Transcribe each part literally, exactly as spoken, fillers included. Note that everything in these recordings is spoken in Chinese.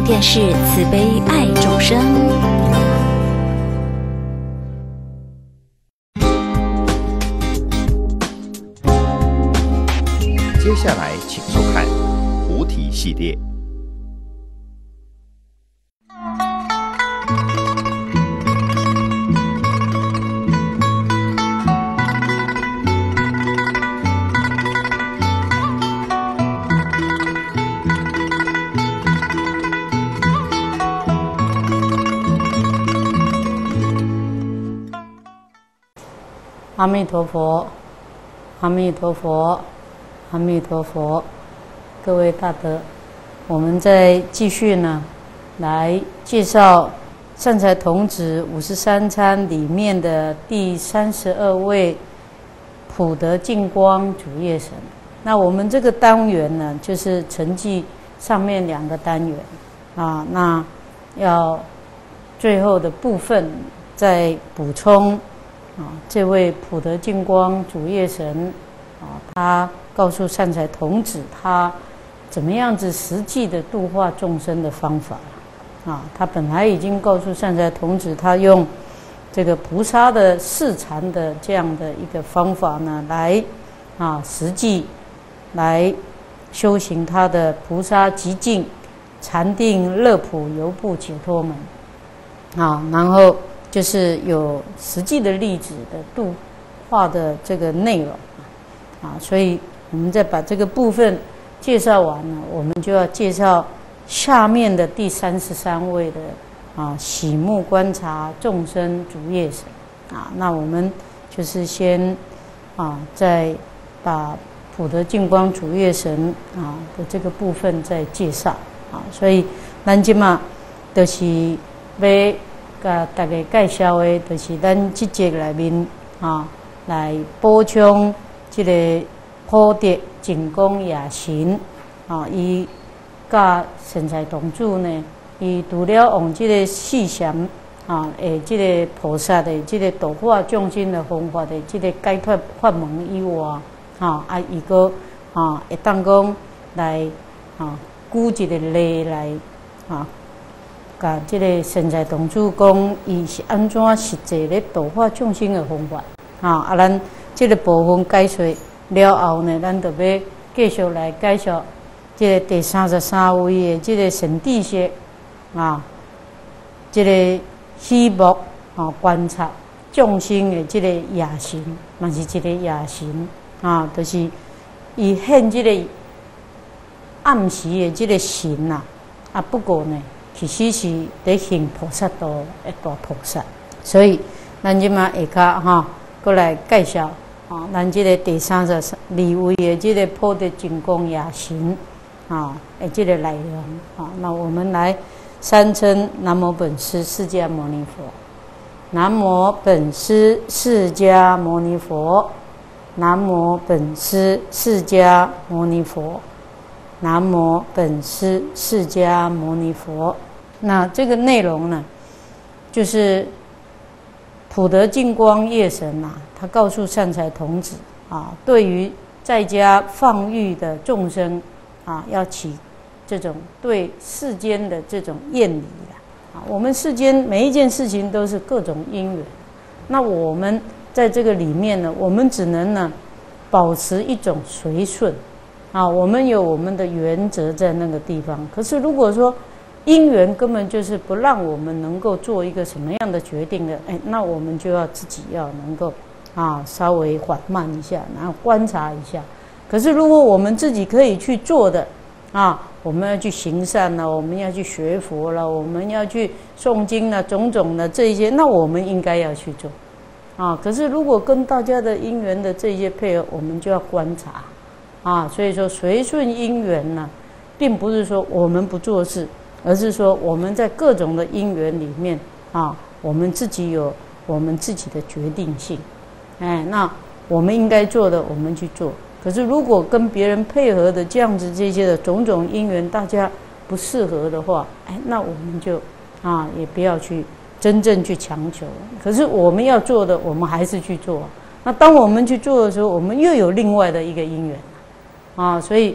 电视慈悲爱众生。 接下来请收看菩提系列。 阿弥陀佛，阿弥陀佛，阿弥陀佛！各位大德，我们再继续呢，来介绍善财童子五十三参里面的第三十二位普德净光主业神。那我们这个单元呢，就是承继上面两个单元啊，那要最后的部分再补充。啊，这位普德净光主业神啊，他告诉善财童子，他怎么样子实际的度化众生的方法啊。他本来已经告诉善财童子，他用这个菩萨的示禅的这样的一个方法呢，来啊实际来修行他的菩萨极境禅定乐普游步解脱门啊，然后就是有实际的例子的度化的这个内容啊，所以我们再把这个部分介绍完了，我们就要介绍下面的第三十三位的啊喜目观察众生主业神啊。那我们就是先啊再把普德净光主业神啊的这个部分再介绍啊，所以咱今嘛就是要甲大家介绍的，就是咱这节内面啊，来补充这个普德净光夜神啊，伊甲善财童子呢，伊除了用这个四禅啊，诶，这个菩萨的这个度化众生的方法的这个解脱法门以外，啊啊，伊个啊会当讲来啊举一个例来啊。甲即个善财童子讲，伊是安怎实际咧度化众生的方法啊！啊，咱即个部分解说了后呢，咱就要继续来介绍即个第三十三位的即个神智识啊，即个希望啊观察众生的即个夜神，嘛是一个夜神啊，就是伊现即个暗时的即个神呐啊，不过呢。其实是在行菩萨道的大菩萨，所以咱即马下骹哈，过来介绍啊，咱即个第三十二位的即个普德净光夜神啊，的即个内容啊，那我们来三称南无本师释迦牟尼佛，南无本师释迦牟尼佛，南无本师释迦牟尼佛。南无本师释迦牟尼佛。那这个内容呢，就是普德净光夜神啊，他告诉善财童子啊，对于在家放育的众生啊，要起这种对世间的这种厌离啊。我们世间每一件事情都是各种因缘，那我们在这个里面呢，我们只能呢保持一种随顺。啊，我们有我们的原则在那个地方。可是如果说因缘根本就是不让我们能够做一个什么样的决定的，哎，那我们就要自己要能够啊稍微缓慢一下，然后观察一下。可是如果我们自己可以去做的啊，我们要去行善了，我们要去学佛了，我们要去诵经了，种种的这一些，那我们应该要去做啊。可是如果跟大家的因缘的这些配合，我们就要观察。啊，所以说随顺因缘呢，并不是说我们不做事，而是说我们在各种的因缘里面啊，我们自己有我们自己的决定性。哎，那我们应该做的，我们去做。可是如果跟别人配合的这样子这些的种种因缘，大家不适合的话，哎，那我们就啊，也不要去真正去强求。可是我们要做的，我们还是去做。那当我们去做的时候，我们又有另外的一个因缘。啊，所以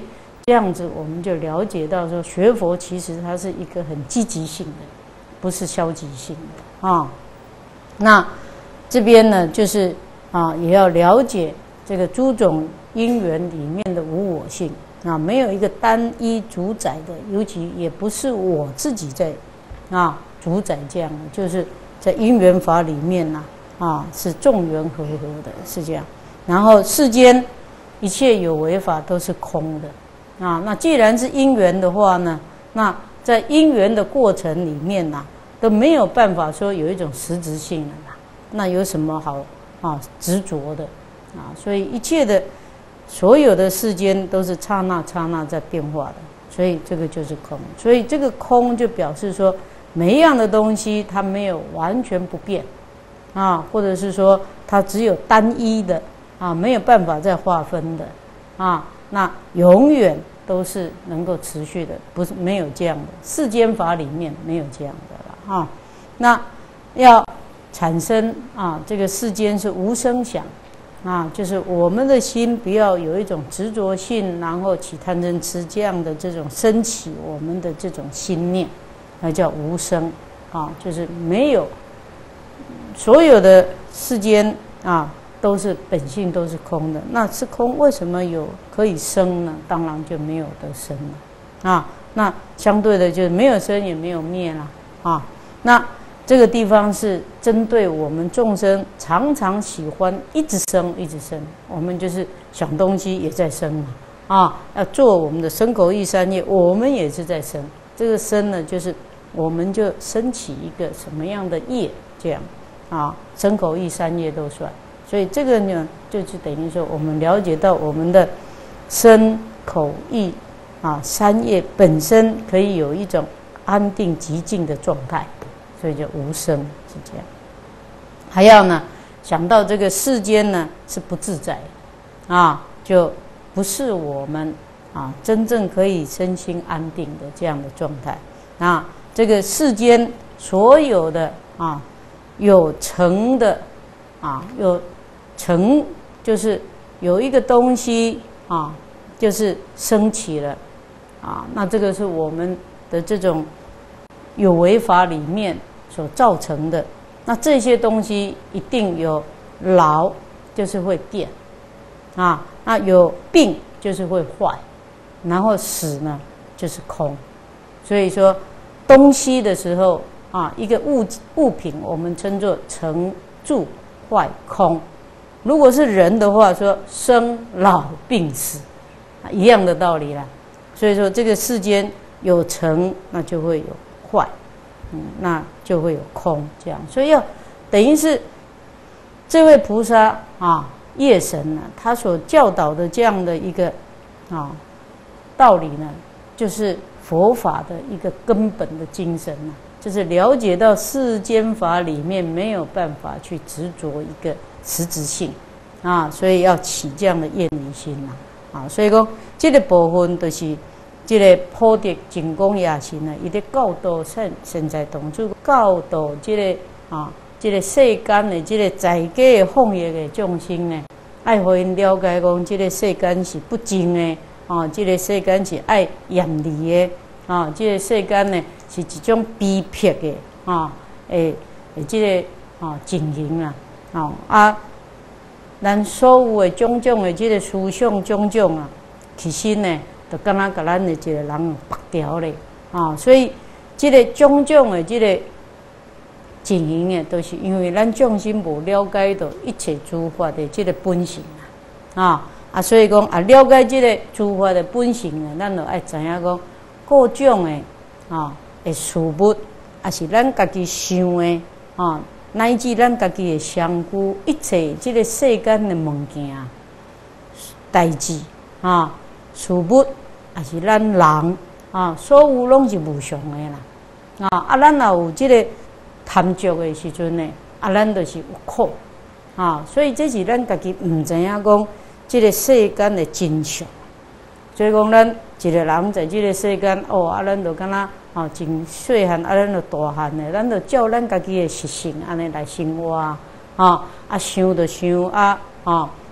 这样子我们就了解到说，学佛其实它是一个很积极性的，不是消极性的啊。那这边呢，就是啊，也要了解这个诸种因缘里面的无我性啊，没有一个单一主宰的，尤其也不是我自己在啊主宰这样的，就是在因缘法里面呐 啊, 啊，是众缘和合的，是这样。然后世间一切有为法都是空的。啊，那既然是因缘的话呢，那在因缘的过程里面呐、啊，都没有办法说有一种实质性的啦。那有什么好啊执着的啊？所以一切的所有的世间都是刹那刹那在变化的，所以这个就是空。所以这个空就表示说，每一样的东西它没有完全不变啊，或者是说它只有单一的啊，没有办法再划分的啊。那永远都是能够持续的，不是没有这样的。世间法里面没有这样的了哈。那要产生啊，这个世间是无声响啊，就是我们的心不要有一种执着性，然后起贪嗔痴这样的这种升起我们的这种心念，那叫无声啊，就是没有所有的世间啊。都是本性都是空的，那是空，为什么有可以生呢？当然就没有得生了啊。那相对的就是没有生也没有灭了啊。那这个地方是针对我们众生常常喜欢一直生一直生，我们就是想东西也在生嘛啊，要做我们的身口意三业，我们也是在生。这个生呢，就是我们就升起一个什么样的业，这样啊，身口意三业都算。所以这个呢，就是等于说，我们了解到我们的身口意啊三业本身可以有一种安定寂静的状态，所以叫无生是这样。还要呢想到这个世间呢是不自在啊，就不是我们啊真正可以身心安定的这样的状态。啊，这个世间所有的啊有成的啊有。成就是有一个东西啊，就是升起了啊，那这个是我们的这种有为法里面所造成的。那这些东西一定有老，就是会变啊；那有病就是会坏，然后死呢就是空。所以说东西的时候啊，一个物物品我们称作成住坏空。如果是人的话，说生老病死，一样的道理啦。所以说这个世间有成，那就会有坏，嗯，那就会有空，这样。所以要等于是这位菩萨啊，夜神呢，他所教导的这样的一个啊道理呢，就是佛法的一个根本的精神啊，就是了解到世间法里面没有办法去执着一个实质性啊，所以要起这样的厌离心呐啊，所以讲这个部分就是这个普特净光夜神呢，伊在教导现现在同处教导这个啊，这个世间的这个在家的放逸的众生呢，爱互因了解讲，这个世间是不净的啊，这个世间是爱厌离的啊，这个世间呢是一种逼迫的啊，诶诶，这个啊情形啊。哦啊，咱所有的种种的这个思想种种啊，其实呢，就敢若甲咱的一个人拔掉咧啊，所以这个种种的这个情形呢，都是因为咱众生无了解到一切诸法的这个本性啊啊，所以讲啊，了解这个诸法的本性呢，咱就爱知影讲各种的啊的事物，也是咱家己想的啊。乃至咱家己的相具，一切这个世间的物件、代志啊、事物，也是咱人啊，所有拢是无常的啦。啊，啊，咱若有这个贪着的时阵呢，啊，咱就是有苦啊。所以这是咱家己唔知影讲这个世间的真相。所以讲，咱一个人在这个世间，哦，啊，咱就敢若。哦，真细汉啊，咱就大汉的，咱就照咱家己的习性安尼来生活啊，啊，想就想啊，啊，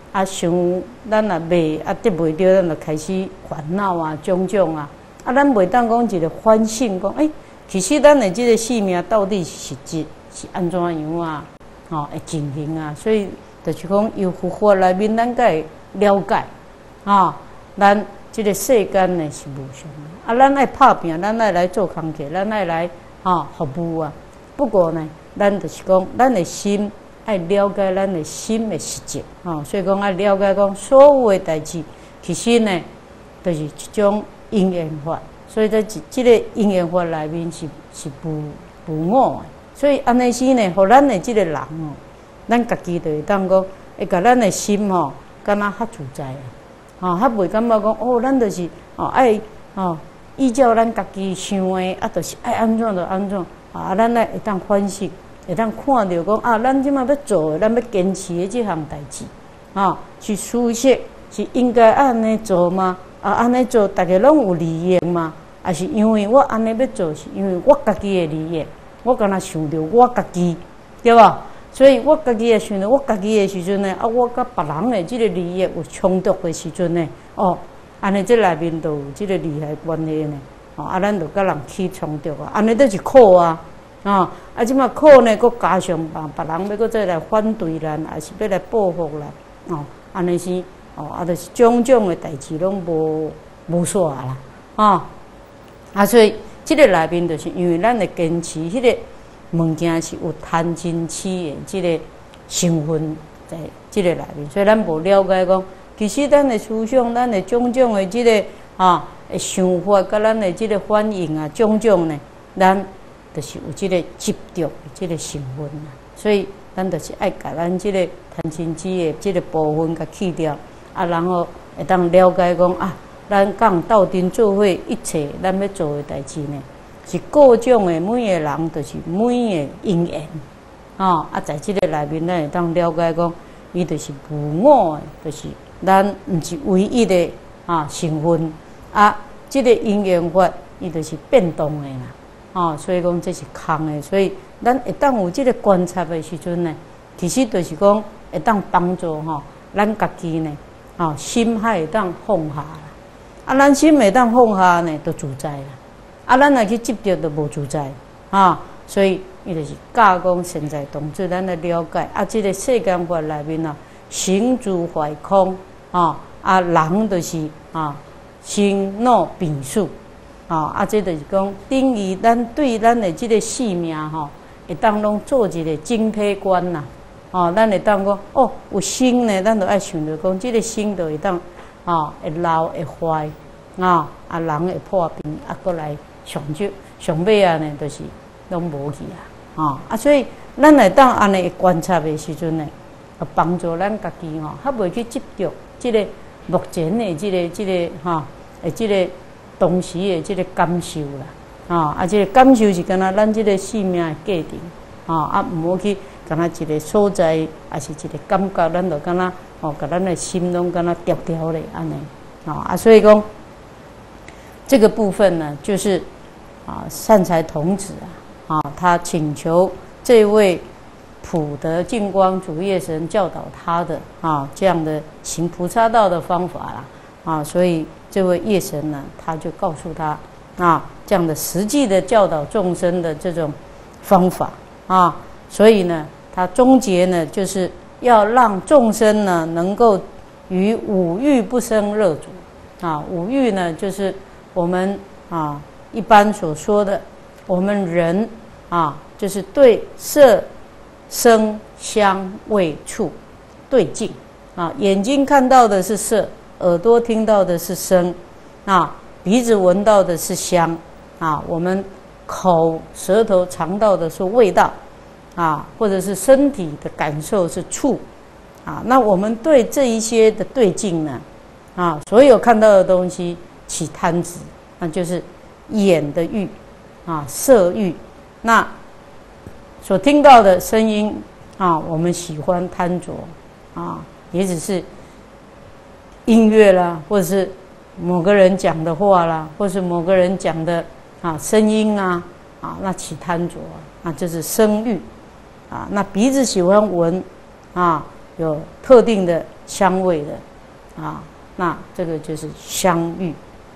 啊，想咱也卖啊得袂着，咱就开始烦恼啊，种种啊。啊，咱袂当讲一个反省，讲诶、欸，其实咱的这个生命到底是实质是安怎样啊？吼、哦，会进行啊，所以就是讲由佛法内面，咱该会了解啊、哦，咱这个世间呢是无常的，啊，咱爱拍拼，咱爱来做工课，咱爱来啊、哦、服务啊。不过呢，咱就是讲，咱的心爱了解咱的心的实质啊、哦，所以讲爱了解讲所有的代志，其实呢，就是一种因缘法。所以在这个因缘法内面是是无无我的。所以安尼时呢，互咱的这个人哦，咱家己就会当讲，会甲咱的心吼，敢若较自在啊，吼，较袂感觉讲哦，咱就是哦爱哦依照咱家己想的，啊，就是爱安怎就安怎啊，咱来会当反省，会当看到讲啊，咱即马要做的，咱要坚持的这项代志，啊，是事实是应该安尼做吗？啊，安尼做大家拢有利益吗？啊，是因为我安尼要做，是因为我家己的利益。我敢若想着我家己，对吧？所以我家己也想着我家己的时阵呢，啊，我甲别人的这个利益有冲突的时阵呢，哦，安尼这内面都有这个利害关系呢，哦，啊，咱就甲人起冲突啊，安尼都是苦啊，啊，啊，即马苦呢，佫加上别别人要佫再来反对咱，还是要来报复咱，哦，安尼是，哦，啊，就是种种的代志拢无无煞啦，啊，啊，所以。这个内面就是因为咱的坚持，迄个物件是有贪嗔痴的这个成分在这个内面，所以咱无了解讲，其实咱的思想、咱的种种的这个啊的想法，甲咱的这个反应啊，种种呢，咱就是有这个执着的这个成分啊，所以咱就是爱甲咱这个贪嗔痴的这个部分甲去掉啊，然后会当了解讲啊。咱讲斗阵做伙，一切咱要做的代志呢，是各种的每个人，就是每个因缘，哦啊，在这个内面，咱会当了解讲，伊就是无我的，就是咱毋是唯一的啊成分啊。这个因缘法，伊就是变动的啦，哦，所以讲这是空的，所以咱会当有这个观察的时阵呢，其实就是讲会当帮助吼、哦，咱家己呢，哦，心海会当放下。啊，咱心袂当放下呢，就自在啦。啊，咱若去执着，就无自在啊。所以，伊就是教讲现在同志，咱来了解啊。这个世间法内面啊，行住坏空啊，啊，人就是啊，生老病死啊。啊，这就是讲等于咱对咱的这个生命吼，会当拢做一个整体观呐。哦，咱会当讲哦，有生呢，咱就爱想着讲，这个生就会当。啊，会老会坏，啊啊人会破病，啊过来上少上尾啊呢，就是拢无去啊，啊啊所以咱来当安尼观察的时阵呢，啊帮助咱家己吼，较袂去执着即个目前的即、这个即、这个哈，诶即个当时的即个感受啦，啊啊即、这个感受是敢若咱即个生命的价值，啊啊毋好去敢若一个所在，也是一个感觉，咱就敢若。哦，甲咱的心拢敢若调调咧，安尼，哦啊，所以讲这个部分呢，就是啊善财童子啊，啊他请求这位普德净光主业神教导他的啊这样的行菩萨道的方法啦，啊，所以这位业神呢，他就告诉他啊这样的实际的教导众生的这种方法啊，所以呢，他终结呢就是。要让众生呢能够于五欲不生热足啊，五欲呢就是我们啊一般所说的，我们人啊就是对色、声、香、味、触对境啊，眼睛看到的是色，耳朵听到的是声啊，鼻子闻到的是香啊，我们口、舌头尝到的是味道。啊，或者是身体的感受是触，啊，那我们对这一些的对境呢，啊，所有看到的东西起贪执，那就是眼的欲，啊，色欲，那所听到的声音啊，我们喜欢贪着，啊，也只是音乐啦，或者是某个人讲的话啦，或是某个人讲的啊声音啊，啊，那起贪着啊，就是声欲。啊，那鼻子喜欢闻，啊，有特定的香味的啊，那这个就是香欲。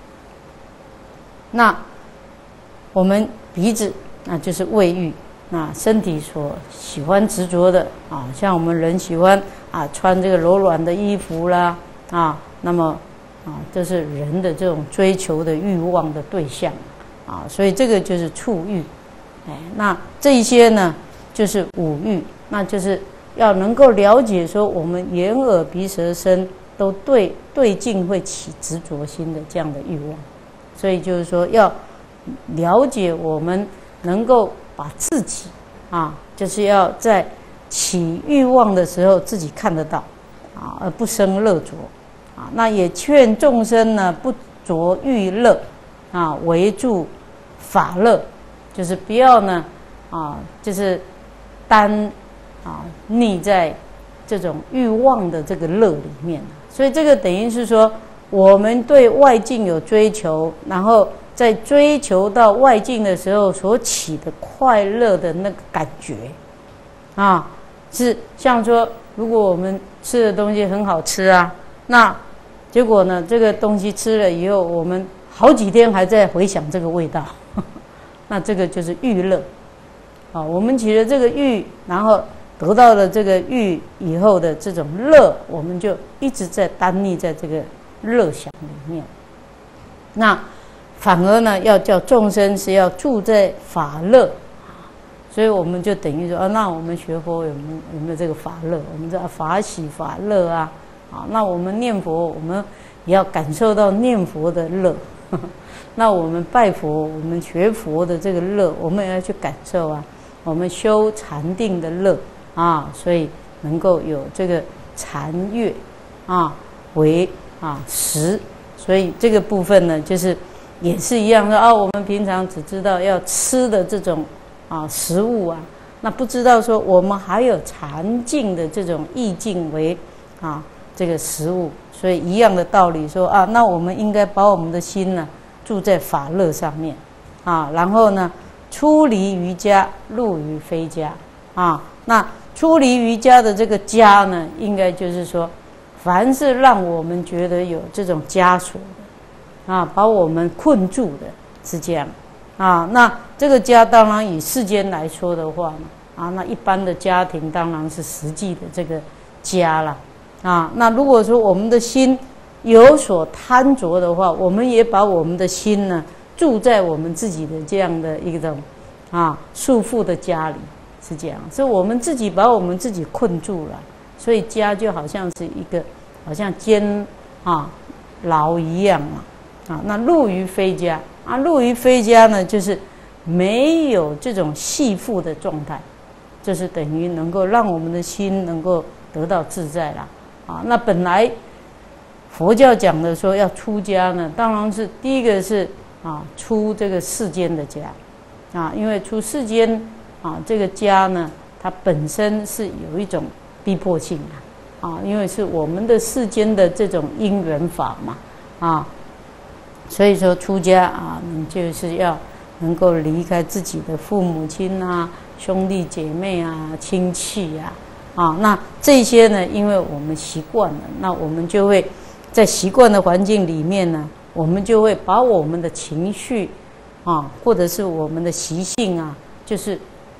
那我们鼻子那就是味欲，那身体所喜欢执着的啊，像我们人喜欢啊穿这个柔软的衣服啦啊，那么啊这是人的这种追求的欲望的对象啊，所以这个就是触欲。哎，那这一些呢就是五欲，那就是要能够了解说我们眼耳鼻舌身都对对境会起执着心的这样的欲望，所以就是说要了解我们能够把自己啊，就是要在起欲望的时候自己看得到啊，而不生乐着啊。那也劝众生呢不着欲乐啊，唯住法乐，就是不要呢啊，就是单啊溺在这种欲望的这个乐里面。所以这个等于是说，我们对外境有追求，然后在追求到外境的时候所起的快乐的那个感觉啊，是像说，如果我们吃的东西很好吃啊，那结果呢，这个东西吃了以后，我们好几天还在回想这个味道，呵呵，那这个就是欲乐啊。我们起了这个欲，然后得到了这个欲以后的这种乐，我们就一直在耽溺在这个乐想里面。那反而呢，要叫众生是要住在法乐，所以我们就等于说啊，那我们学佛有没有有没有这个法乐？我们这法喜法乐啊，啊，那我们念佛，我们也要感受到念佛的乐。呵呵，那我们拜佛，我们学佛的这个乐，我们也要去感受啊。我们修禅定的乐啊，所以能够有这个禅悦啊为啊食，所以这个部分呢，就是也是一样的啊。我们平常只知道要吃的这种啊食物啊，那不知道说我们还有禅境的这种意境为啊这个食物，所以一样的道理说啊，那我们应该把我们的心呢住在法乐上面啊，然后呢出离于家，入于非家啊。那出离于家的这个家呢，应该就是说，凡是让我们觉得有这种枷锁的啊，把我们困住的，是这样啊。那这个家当然以世间来说的话啊，那一般的家庭当然是实际的这个家了啊。那如果说我们的心有所贪着的话，我们也把我们的心呢住在我们自己的这样的一种啊束缚的家里，是这样，所以我们自己把我们自己困住了，所以家就好像是一个好像监啊牢一样嘛啊。那入于非家啊，入于非家呢，就是没有这种系缚的状态，就是等于能够让我们的心能够得到自在啦啊。那本来佛教讲的说要出家呢，当然是第一个是啊出这个世间的家啊，因为出世间啊这个家呢，它本身是有一种逼迫性的啊，因为是我们的世间的这种因缘法嘛啊，所以说出家啊，你就是要能够离开自己的父母亲啊、兄弟姐妹啊、亲戚啊啊，那这些呢，因为我们习惯了，那我们就会在习惯的环境里面呢，我们就会把我们的情绪啊，或者是我们的习性啊，就是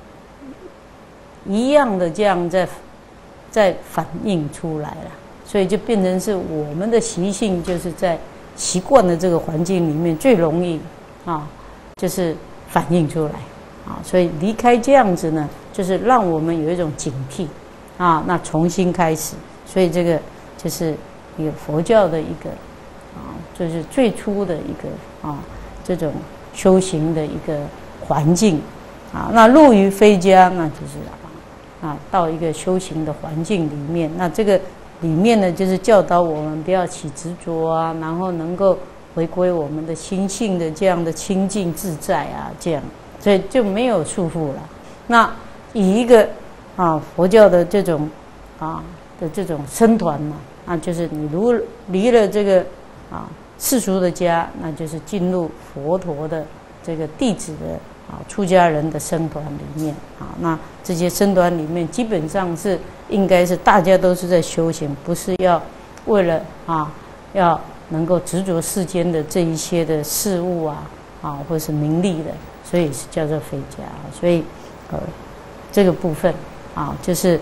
一样的这样在在反映出来了，所以就变成是我们的习性，就是在习惯的这个环境里面最容易啊，就是反映出来啊，所以离开这样子呢，就是让我们有一种警惕啊，那重新开始，所以这个就是一个佛教的一个啊，就是最初的一个啊这种修行的一个环境啊。那入于非家，那就是啊到一个修行的环境里面，那这个里面呢，就是教导我们不要起执着啊，然后能够回归我们的心性的这样的清净自在啊，这样，所以就没有束缚了。那以一个啊佛教的这种啊的这种僧团嘛，啊就是你如离了这个啊世俗的家，那就是进入佛陀的这个弟子的啊出家人的僧团里面啊，那这些僧团里面基本上是应该是大家都是在修行，不是要为了啊要能够执着世间的这一些的事物啊啊或是名利的，所以是叫做非家。所以呃这个部分啊就是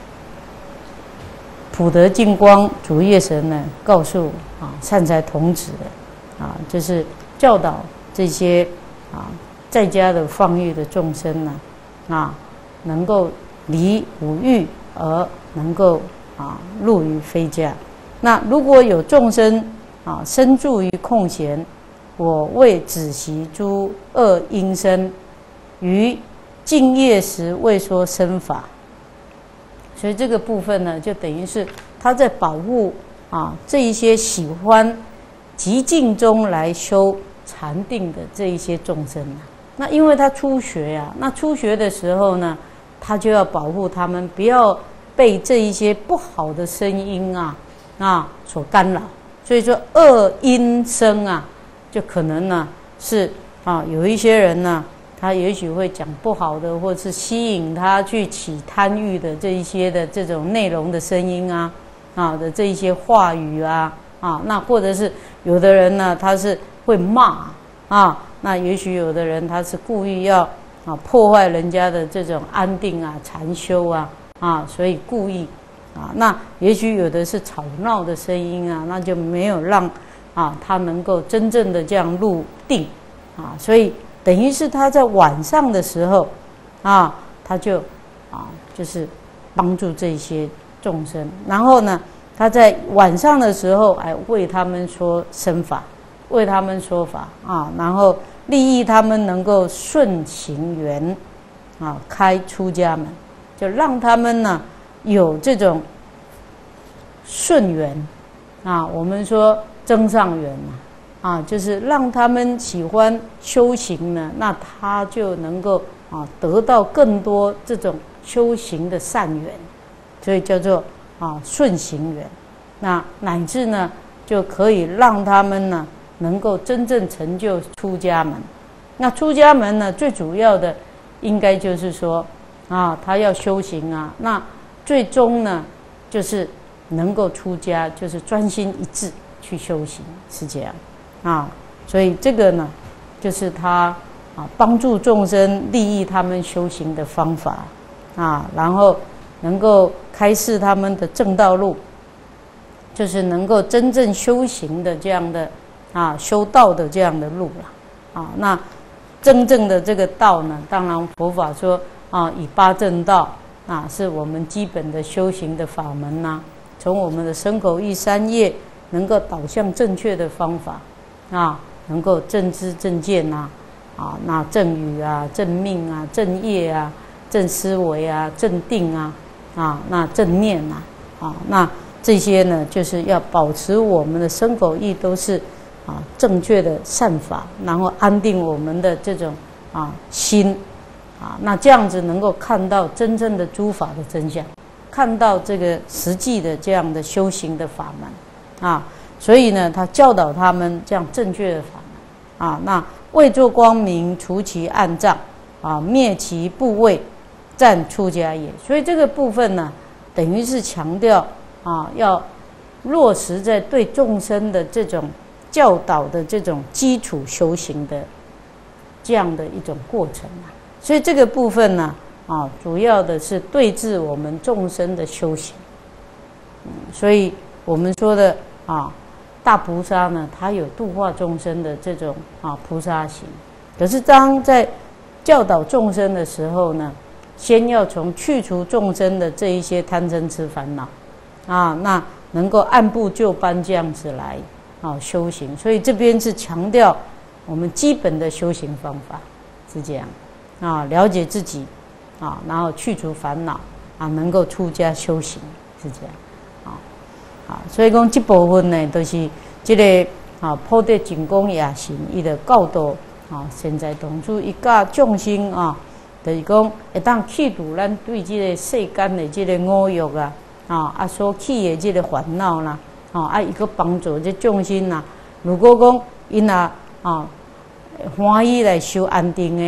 普德净光主业神呢告诉啊善财童子的啊，就是教导这些啊在家的放逸的众生呢啊，能够离五欲而能够啊入于非家。那如果有众生啊身住于空闲，我为子习诸恶因身，于净业时未说身法。所以这个部分呢，就等于是他在保护啊这一些喜欢极静中来修禅定的这一些众生啊。那因为他初学啊，那初学的时候呢，他就要保护他们，不要被这一些不好的声音啊啊所干扰。所以说恶因声啊，就可能呢是啊有一些人呢，他也许会讲不好的，或是吸引他去起贪欲的这一些的这种内容的声音啊啊的这一些话语啊啊，那或者是有的人呢，他是会骂啊，那也许有的人他是故意要啊破坏人家的这种安定啊禅修啊啊，所以故意啊，那也许有的是吵闹的声音啊，那就没有让啊他能够真正的这样入定啊，所以等于是他在晚上的时候啊，他就啊就是帮助这些众生，然后呢，他在晚上的时候哎为他们说身法，为他们说法啊，然后利益他们能够顺行缘啊，开出家门，就让他们呢有这种顺缘啊，我们说增上缘嘛。啊，就是让他们喜欢修行呢，那他就能够啊得到更多这种修行的善缘，所以叫做啊顺行缘。那乃至呢，就可以让他们呢能够真正成就出家门。那出家门呢，最主要的应该就是说啊，他要修行啊，那最终呢就是能够出家，就是专心一致去修行，是这样。啊，所以这个呢，就是他啊帮助众生利益他们修行的方法啊，然后能够开示他们的正道路，就是能够真正修行的这样的啊修道的这样的路了啊。那真正的这个道呢，当然佛法说啊，以八正道啊是我们基本的修行的法门呐、啊，从我们的身口意三业能够导向正确的方法。啊，能够正知正见呐、啊，啊，那正语啊、正命啊、正业啊、正思维啊、正定啊，啊，那正念呐、啊，啊，那这些呢，就是要保持我们的身口意都是啊正确的善法，然后安定我们的这种啊心，啊，那这样子能够看到真正的诸法的真相，看到这个实际的这样的修行的法门，啊。所以呢，他教导他们这样正确的法门啊，那为作光明，除其暗障啊，灭其怖畏，暂出家也。所以这个部分呢，等于是强调啊，要落实在对众生的这种教导的这种基础修行的这样的一种过程啊。所以这个部分呢，啊，主要的是对治我们众生的修行。嗯，所以我们说的啊。大菩萨呢，他有度化众生的这种啊菩萨行，可是当在教导众生的时候呢，先要从去除众生的这一些贪嗔痴烦恼啊，那能够按部就班这样子来啊修行。所以这边是强调我们基本的修行方法是这样啊，了解自己啊，然后去除烦恼啊，能够出家修行是这样。啊，所以讲这部分呢，都、就是这个啊，普地净光夜神，伊的教导啊，现在同处一教众生啊，就是讲会当去除咱对这个世间的这个五欲啊，啊啊所起的这个烦恼啦，啊啊，伊个帮助这众生呐。如果讲因啊啊欢喜来修安定的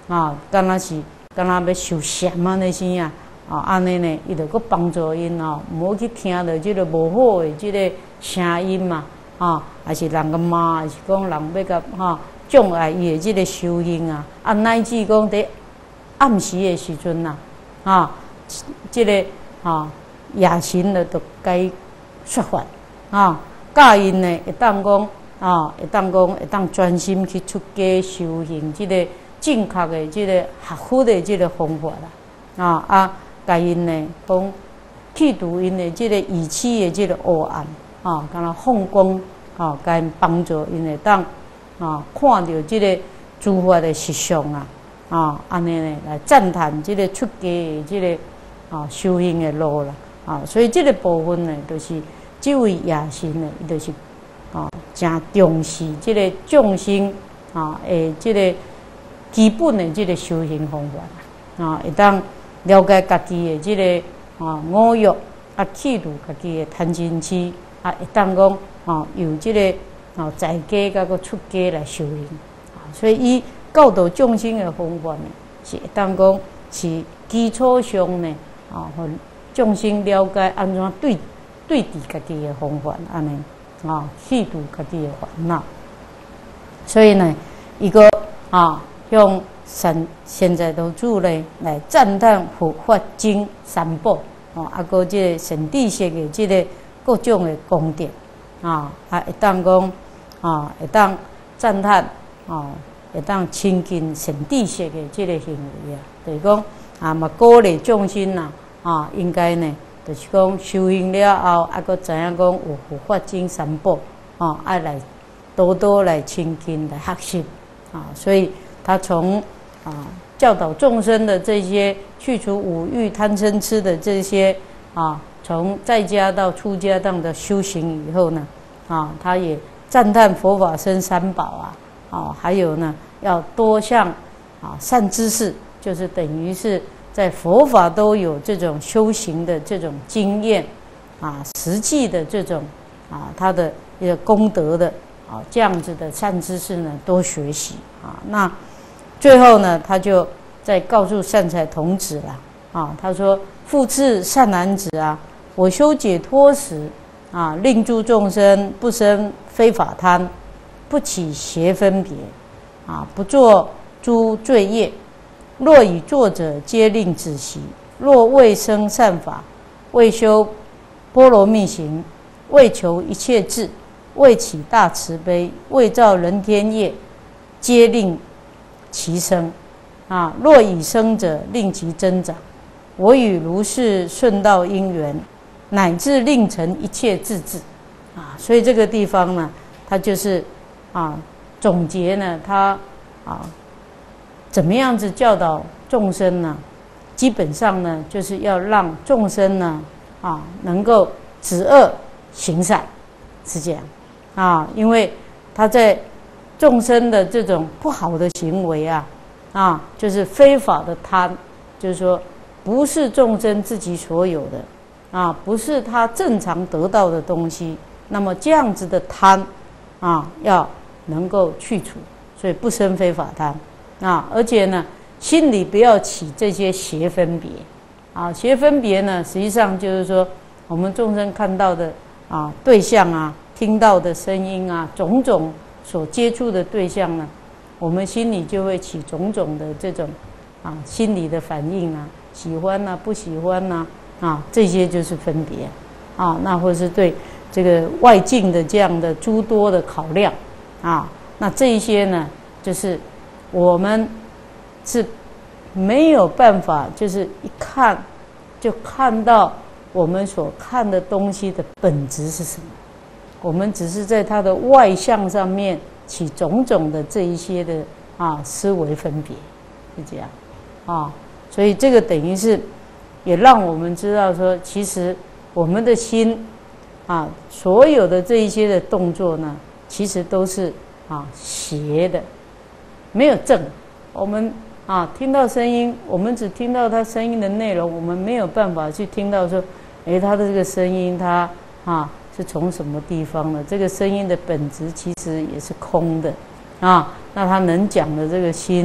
啊，敢若是敢若要受禅安尼生啊，啊安尼呢，伊就搁帮助因哦，唔好去听到即个无好的即个声音嘛，啊，还是人个骂，还是讲人要甲哈障碍伊的即个修行啊，啊乃至讲伫暗时的时阵呐，啊，即、这个啊夜神呢，就该说法啊，教因呢会当讲啊，会当讲会当专心去出家修行，即、这个正确的即个合乎的即个方法啦，啊啊，教因呢讲去除因的即个语气的即个黑暗啊，敢若放光啊，甲因帮助因会当啊看到即个诸法的实相啊。啊，安尼呢来赞叹这个出家的这个啊修行的路啦，啊，所以这个部分呢，就是这位野神呢，伊就是啊，真重视这个众生啊的这个基本的这个修行方法啊，会当了解家己的这个啊五欲啊，去除家己的贪嗔痴啊，会当讲啊，由这个啊在家甲个出家来修行啊，所以伊。教导众生的方法呢，是会当讲是基础上呢，啊，互众生了解安怎对对治家己的方法，安尼啊，去除家己的烦恼。所以呢，一个啊，用三现在都主呢来赞叹佛法经三宝，哦，啊，个这个神地式的这个各种的功德啊，啊，会当讲啊，会当赞叹啊。会当亲近神地式的这个行为啊，就是讲啊，嘛鼓励众生呐，啊，应该呢，就是讲修行了后，啊，个知影讲有佛法经三宝，啊，爱来多多来亲近来学习啊，所以他从啊教导众生的这些去除五欲贪嗔痴的这些啊，从在家到出家当的修行以后呢，啊，他也赞叹佛法僧三宝啊。啊，还有呢，要多向啊善知识，就是等于是在佛法都有这种修行的这种经验啊，实际的这种啊他的一个功德的啊这样子的善知识呢，多学习啊。那最后呢，他就在告诉善财童子了啊，他说：“复次善男子啊，我修解脱时啊，令诸众生不生非法贪。”不起邪分别，啊，不作诸罪业。若以作者，皆令止息。若未生善法，未修波罗蜜行，未求一切智，未起大慈悲，未造人天业，皆令其生。啊，若已生者，令其增长。我与如是顺道因缘，乃至令成一切智智。啊，所以这个地方呢，它就是。啊，总结呢，他啊，怎么样子教导众生呢？基本上呢，就是要让众生呢，啊，能够止恶行善，是这样啊。因为他在众生的这种不好的行为啊，啊，就是非法的贪，就是说不是众生自己所有的啊，不是他正常得到的东西。那么这样子的贪啊，要能够去除，所以不生非法贪啊，而且呢，心里不要起这些邪分别啊。邪分别呢，实际上就是说，我们众生看到的啊对象啊，听到的声音啊，种种所接触的对象呢，我们心里就会起种种的这种啊心理的反应啊，喜欢呐、啊，不喜欢呐 啊, 啊，这些就是分别啊。那或是对这个外境的这样的诸多的考量。啊，那这一些呢，就是我们是没有办法，就是一看就看到我们所看的东西的本质是什么。我们只是在它的外相上面起种种的这一些的啊思维分别，是这样啊。所以这个等于是也让我们知道说，其实我们的心啊，所有的这一些的动作呢。其实都是啊邪的，没有正。我们啊听到声音，我们只听到它声音的内容，我们没有办法去听到说，哎，它的这个声音它啊是从什么地方的？这个声音的本质其实也是空的啊。那它能讲的这个心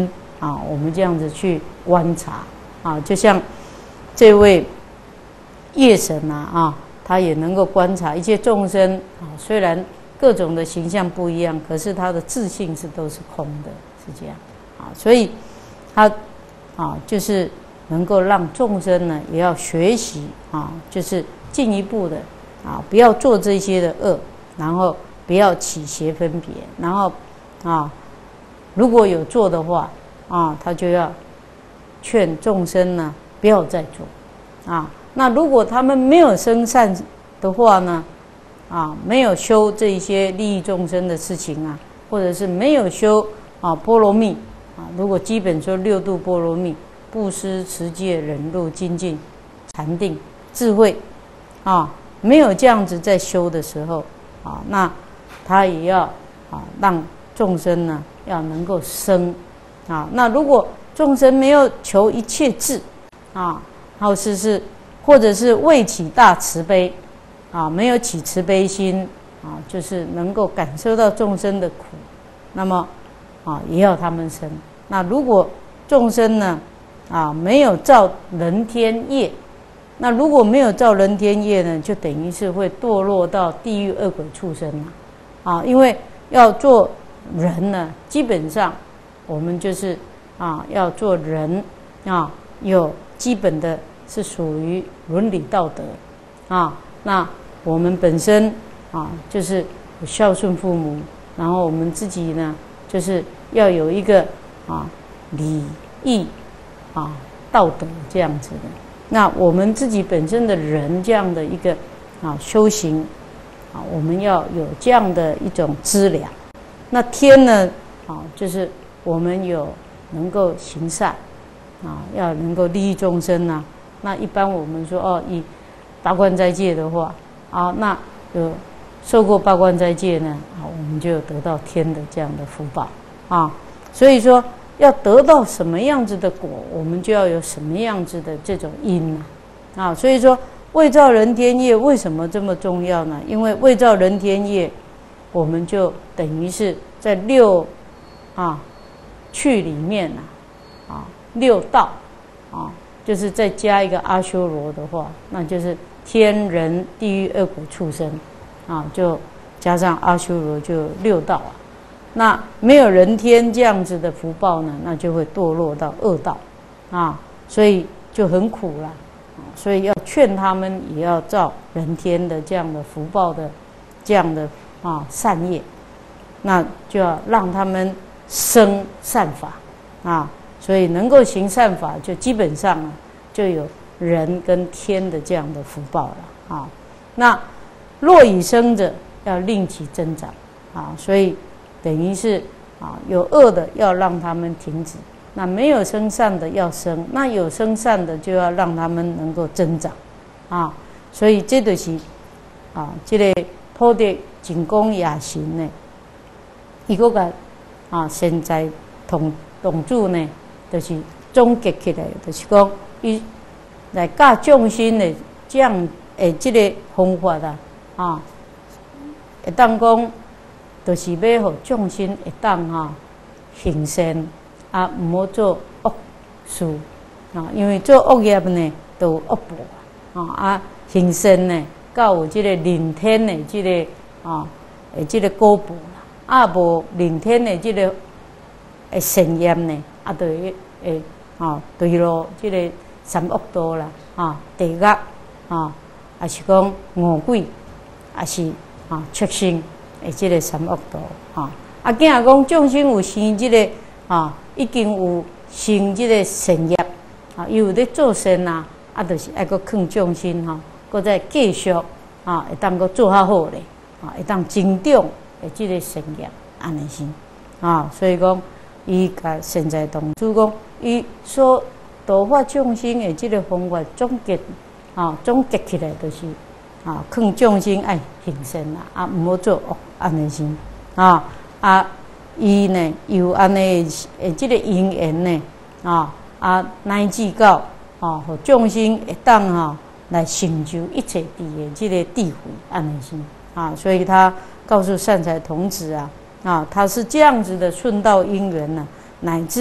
啊，我们这样子去观察啊，就像这位夜神啊啊，他也能够观察一切众生啊，虽然各种的形象不一样，可是他的自性是都是空的，是这样啊，所以他啊就是能够让众生呢也要学习啊，就是进一步的啊，不要做这些的恶，然后不要起邪分别，然后啊，如果有做的话啊，他就要劝众生呢不要再做啊。那如果他们没有生善的话呢，啊，没有修这一些利益众生的事情啊，或者是没有修啊波罗蜜啊，如果基本说六度波罗蜜，布施、持戒、忍辱、精进、禅定、智慧啊，没有这样子在修的时候啊，那他也要啊让众生呢要能够生啊。那如果众生没有求一切智啊，或是是或者是未起大慈悲啊，没有起慈悲心啊，就是能够感受到众生的苦，那么啊也要他们生。那如果众生呢啊没有造人天业，那如果没有造人天业呢，就等于是会堕落到地狱恶鬼畜生了啊。因为要做人呢，基本上我们就是啊要做人啊，有基本的是属于伦理道德啊。那我们本身啊就是孝顺父母，然后我们自己呢就是要有一个啊礼义啊道德这样子的。那我们自己本身的人这样的一个啊修行啊，我们要有这样的一种资粮。那天呢啊，就是我们有能够行善啊，要能够利益众生啊。那一般我们说哦，以八关斋戒的话啊，那有受过八关斋戒呢啊，我们就有得到天的这样的福报啊。所以说，要得到什么样子的果，我们就要有什么样子的这种因啊。啊，所以说未造人天业为什么这么重要呢？因为未造人天业，我们就等于是在六啊趣里面啊啊六道啊，就是再加一个阿修罗的话，那就是天人地狱恶鬼畜生啊，就加上阿修罗就六道啊。那没有人天这样子的福报呢，那就会堕落到恶道啊，所以就很苦了。所以要劝他们也要造人天的这样的福报的这样的啊善业，那就要让他们生善法啊。所以能够行善法，就基本上啊就有人跟天的这样的福报了啊。那若已生者，要令其增长啊。所以等于是啊，有恶的要让他们停止，那没有生善的要生，那有生善的就要让他们能够增长啊。所以这就是啊，这个普地净光野神呢，伊个个啊，现在同同主呢，就是总结起来，就是讲伊来教众生的这样诶，这个方法啊，啊，会当讲。就是要互众生会当哈行善啊，唔好做恶事啊，因为做恶业呢都有恶报啊。啊，行善呢，才有这个人天的这个啊，诶，这个果报啦。啊，无人天的这个诶善业呢，啊，就会诶啊对落这个三恶道啦，啊，地狱啊，还是讲恶鬼，还是啊畜生。诶，即个三恶道哈，啊，竟然讲众生有生即个啊，已经有生即个善业啊，伊有咧做善啊，啊，就是爱个劝众生哈，搁再继续啊，会当搁做较好咧，啊，会当增长诶，即个善业安尼是啊，所以讲伊甲现在同主讲，伊所度化众生诶，即个方法总结啊，总结起来就是。啊，劝众生爱行善啦，啊，唔好做恶安尼先啊啊，伊呢有安尼诶，即个因缘呢啊啊，乃至到啊，互众生会当哈来成就一切地的即个智慧安尼先啊，所以他告诉善财童子啊啊，他是这样子的顺道因缘呢，乃至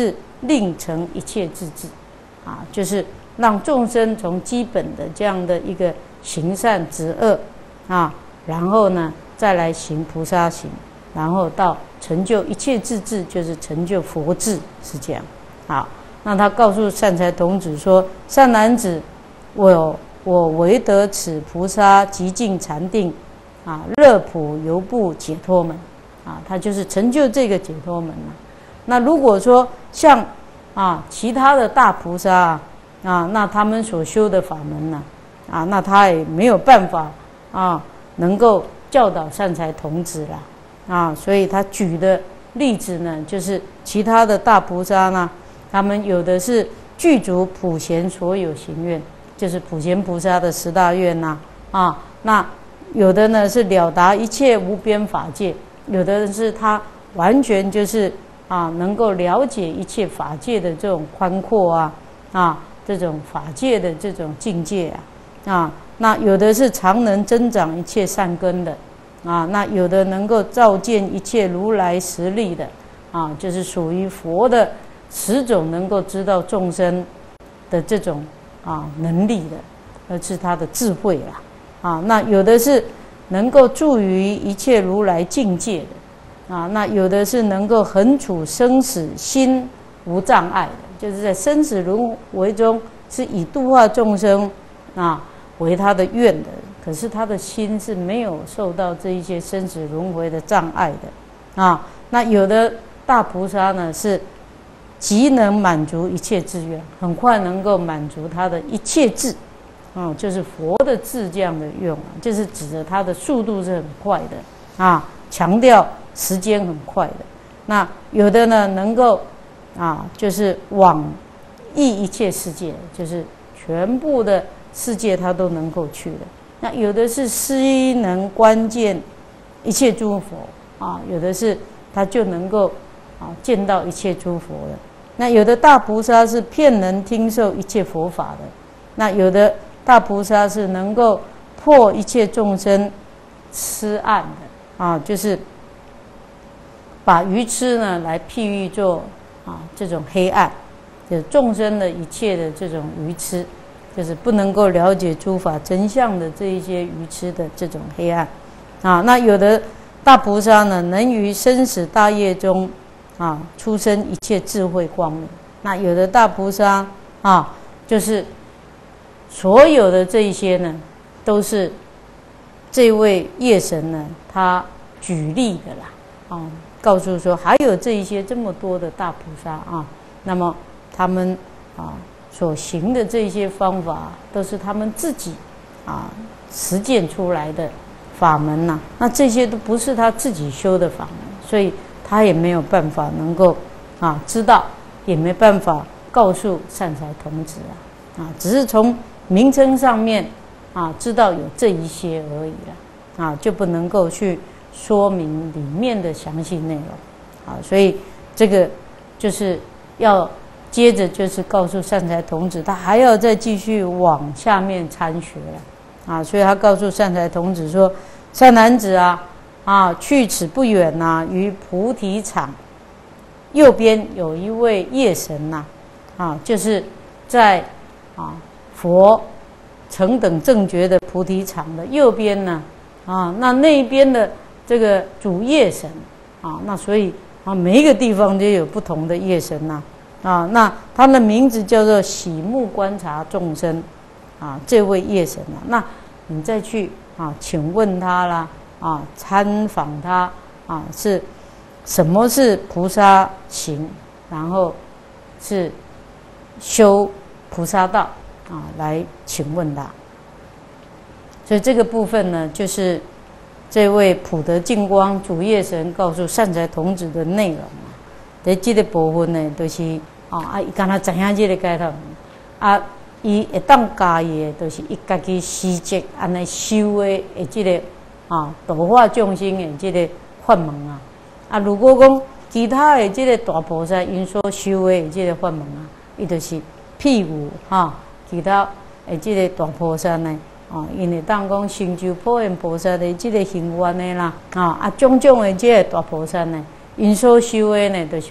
令成一切智智，啊，就是让众生从基本的这样的一个行善止恶啊，然后呢再来行菩萨行，然后到成就一切智智，就是成就佛智，是这样。好，那他告诉善财童子说：“善男子，我我唯得此菩萨极尽禅定啊，乐普游步解脱门啊，他就是成就这个解脱门了。那如果说像啊其他的大菩萨啊，啊那他们所修的法门呢，啊那他也没有办法啊能够教导善财童子了啊，所以他举的例子呢，就是其他的大菩萨呢，他们有的是具足普贤所有行愿，就是普贤菩萨的十大愿呐啊，那有的呢是了达一切无边法界，有的人是他完全就是啊能够了解一切法界的这种宽阔啊啊这种法界的这种境界啊啊，那有的是常能增长一切善根的啊，那有的能够照见一切如来实力的啊，就是属于佛的十种能够知道众生的这种啊能力的，而是他的智慧啦啊。那有的是能够助于一切如来境界的啊，那有的是能够横处生死心无障碍的，就是在生死轮回中是以度化众生啊为他的愿的，可是他的心是没有受到这一些生死轮回的障碍的啊。那有的大菩萨呢是极能满足一切志愿，很快能够满足他的一切志，啊，就是佛的志这样的愿望，就是指着他的速度是很快的啊，强调时间很快的。那有的呢能够啊，就是往益一切世界，就是全部的世界他都能够去的。那有的是悉能观见一切诸佛啊，有的是他就能够啊见到一切诸佛的。那有的大菩萨是遍能听受一切佛法的，那有的大菩萨是能够破一切众生痴暗的啊，就是把愚痴呢来譬喻作啊这种黑暗，就是众生的一切的这种愚痴，就是不能够了解诸法真相的这一些愚痴的这种黑暗啊。那有的大菩萨呢，能于生死大业中啊出生一切智慧光明。那有的大菩萨啊，就是所有的这一些呢，都是这位业神呢他举例的啦啊，告诉说还有这一些这么多的大菩萨啊，那么他们啊所行的这些方法都是他们自己啊实践出来的法门呐、啊，那这些都不是他自己修的法门，所以他也没有办法能够啊知道，也没办法告诉善财童子啊啊，只是从名称上面啊知道有这一些而已了啊，就不能够去说明里面的详细内容啊，所以这个就是要接着就是告诉善财童子，他还要再继续往下面参学了啊，所以他告诉善财童子说：“善男子啊啊，去此不远呐、啊，于菩提场右边有一位夜神呐、啊，啊，就是在啊佛成等正觉的菩提场的右边呢啊，那那一边的这个主夜神啊，那所以啊每一个地方就有不同的夜神呐、啊，啊，那他的名字叫做喜目观察众生啊，这位夜神啊，那你再去啊请问他啦。”啊，参访他啊，是什么是菩萨行，然后是修菩萨道啊，来请问他。所以这个部分呢，就是这位普德净光主业神告诉善财童子的内容啊。在这个部分呢，就是啊啊，伊敢若知影这个概念啊，伊会当家己的，就是伊家己实际安尼修的，的这个。啊，度化众生的这个法门啊，啊，如果讲其他的这个大菩萨因所修的这个法门啊，伊就是譬如哈，其他的这个大菩萨呢，啊，因为当讲成就普贤菩萨的这个行愿的啦，啊啊，种种的这个大菩萨呢，因所修的呢，就是讲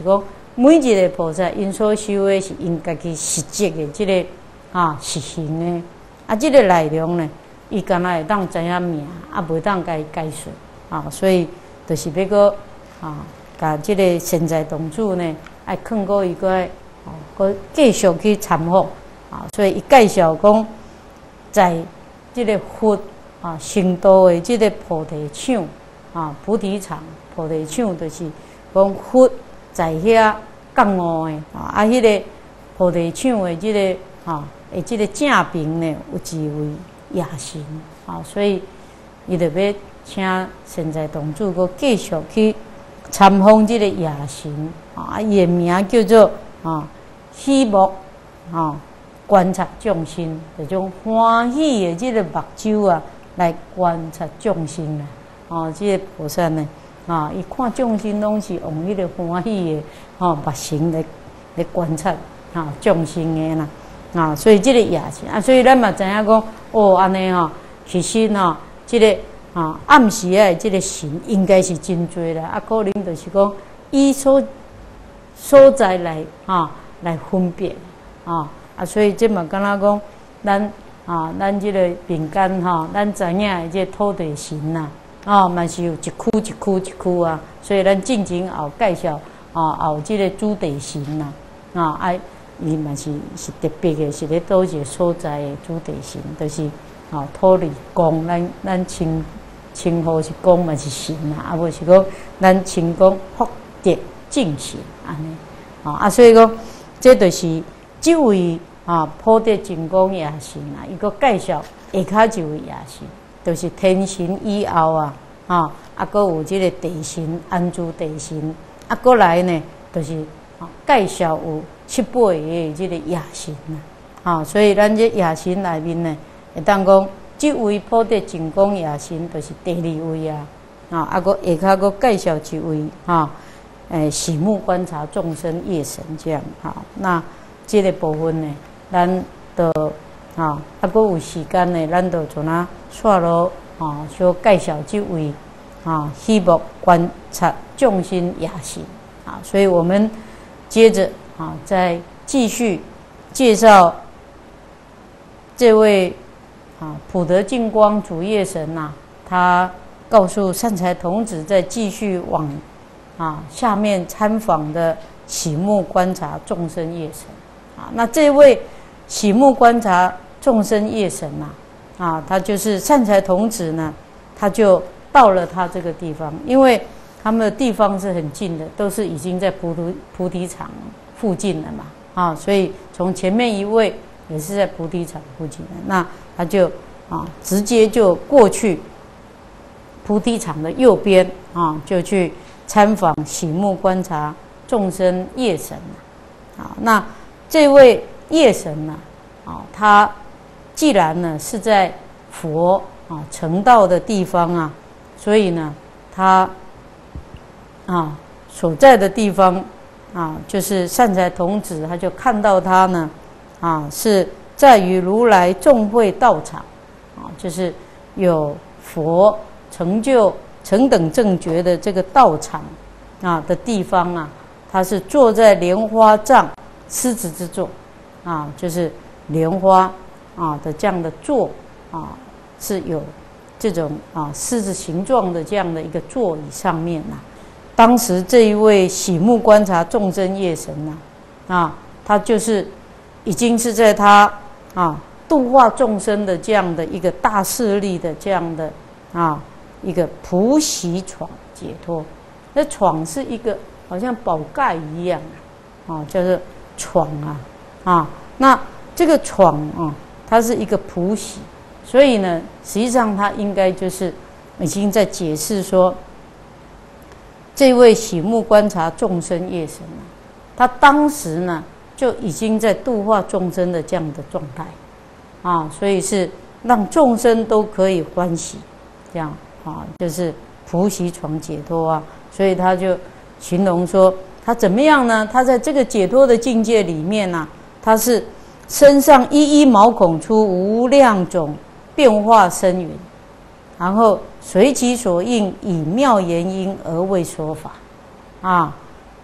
每一个菩萨因所修的是因家己实际的这个啊实行的，啊，这个内容呢，伊干那会当知影名，啊，袂当甲伊解说啊，所以就是要个啊，甲这个现在同主呢，爱劝过伊个，哦，个继续去参访啊，所以伊介绍讲，在这个佛啊成道的这个菩提场啊，菩提场、菩提场就是讲佛在遐降悟的啊，啊，迄个菩提场的这个啊，诶，这个正边呢有一位夜神啊，所以伊就要请现在同主阁继续去参访这个夜神啊，伊的名叫做啊喜目啊观察众生，这种欢喜的这个目睭啊来观察众生啊，哦，这个菩萨呢啊，伊看众生拢是用迄个欢喜的哦目神来来观察啊众生的啦。啊，所以这个夜神啊，所以咱嘛知影讲，哦，安尼吼，其实吼，这个啊暗时啊，这个神应该是真多啦，啊，可能就是讲以所所在来啊来分别啊啊，所以这嘛敢若讲，咱啊咱这个民间吼，咱知影的这土地神呐，啊，嘛是有一区一区一区啊，所以咱进前后介绍啊，后这个主地神呐，啊爱。伊嘛是是特别的，是咧倒一个所在的主地神，就是哦土地公，咱咱称称呼是公嘛是神啊，啊无是讲咱称讲福德正神安尼，哦啊，所以讲这就是这位啊普德真公夜神啊，伊个介绍下骹一位夜神，就是天神以后啊，啊啊，搁有这个地神安住地神，啊，过来呢就是啊介绍有。七八个这个夜神呐，啊，所以咱这夜神内面呢，会当讲，这位普德真公夜神就是第二位啊，啊，啊个下骹个介绍一位啊，诶，喜目观察众生夜神这样，好，那这个部分呢，咱就啊，啊个有时间呢，咱就从那刷落啊，小介绍这位啊，喜目观察众生夜神啊，所以我们接着。啊，再继续介绍这位啊普德净光主夜神呐、啊，他告诉善财童子，再继续往啊下面参访的喜目观察众生夜神啊。那这位喜目观察众生夜神呐、啊，啊，他就是善财童子呢，他就到了他这个地方，因为他们的地方是很近的，都是已经在菩提菩提场附近了嘛，啊，所以从前面一位也是在菩提场附近的，那他就啊直接就过去菩提场的右边啊，就去参访喜目观察众生夜神啊。那这位夜神呢，啊，他既然呢是在佛啊成道的地方啊，所以呢，他啊所在的地方。啊，就是善财童子，他就看到他呢，啊，是在于如来众会道场，啊，就是有佛成就成等正觉的这个道场啊的地方啊，他是坐在莲花帐狮子之座，啊，就是莲花啊的这样的座啊，是有这种啊狮子形状的这样的一个座椅上面呐、啊。当时这一位喜目观察众生夜神呐、啊，啊，他就是已经是在他啊度化众生的这样的一个大势力的这样的啊一个普喜闯解脱。那闯是一个好像宝盖一样啊，叫做闯啊啊。那这个闯啊，它是一个普喜，所以呢，实际上它应该就是已经在解释说。这位喜目观察众生夜神呢，他当时呢就已经在度化众生的这样的状态，啊，所以是让众生都可以欢喜，这样啊，就是普喜闯解脱啊。所以他就形容说，他怎么样呢？他在这个解脱的境界里面呢、啊，他是身上一一毛孔出无量种变化深远。然后随其所应，以妙言音而为说法，啊，